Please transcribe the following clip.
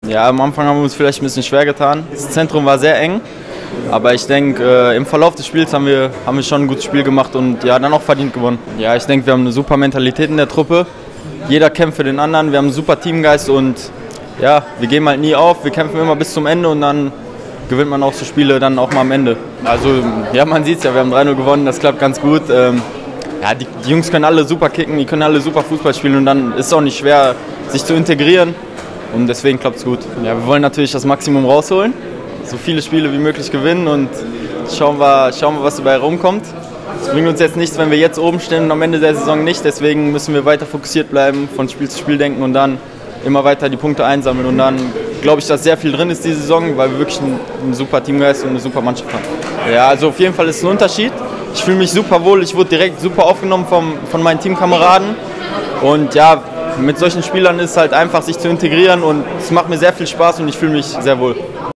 Ja, am Anfang haben wir uns vielleicht ein bisschen schwer getan. Das Zentrum war sehr eng, aber ich denke, im Verlauf des Spiels haben wir schon ein gutes Spiel gemacht und ja, dann auch verdient gewonnen. Ja, ich denke, wir haben eine super Mentalität in der Truppe. Jeder kämpft für den anderen, wir haben einen super Teamgeist und ja, wir geben halt nie auf, wir kämpfen immer bis zum Ende und dann gewinnt man auch so Spiele dann auch mal am Ende. Also ja, man sieht es ja, wir haben 3-0 gewonnen, das klappt ganz gut. Ja, die Jungs können alle super kicken, die können alle super Fußball spielen und dann ist es auch nicht schwer, sich zu integrieren und deswegen klappt es gut. Ja, wir wollen natürlich das Maximum rausholen, so viele Spiele wie möglich gewinnen und schauen wir, was dabei rumkommt. Es bringt uns jetzt nichts, wenn wir jetzt oben stehen und am Ende der Saison nicht, deswegen müssen wir weiter fokussiert bleiben, von Spiel zu Spiel denken und dann immer weiter die Punkte einsammeln und dann glaube ich, dass sehr viel drin ist diese Saison, weil wir wirklich einen super Teamgeist und eine super Mannschaft haben. Ja, also auf jeden Fall ist es ein Unterschied. Ich fühle mich super wohl, ich wurde direkt super aufgenommen von meinen Teamkameraden und ja, mit solchen Spielern ist es halt einfach, sich zu integrieren und es macht mir sehr viel Spaß und ich fühle mich sehr wohl.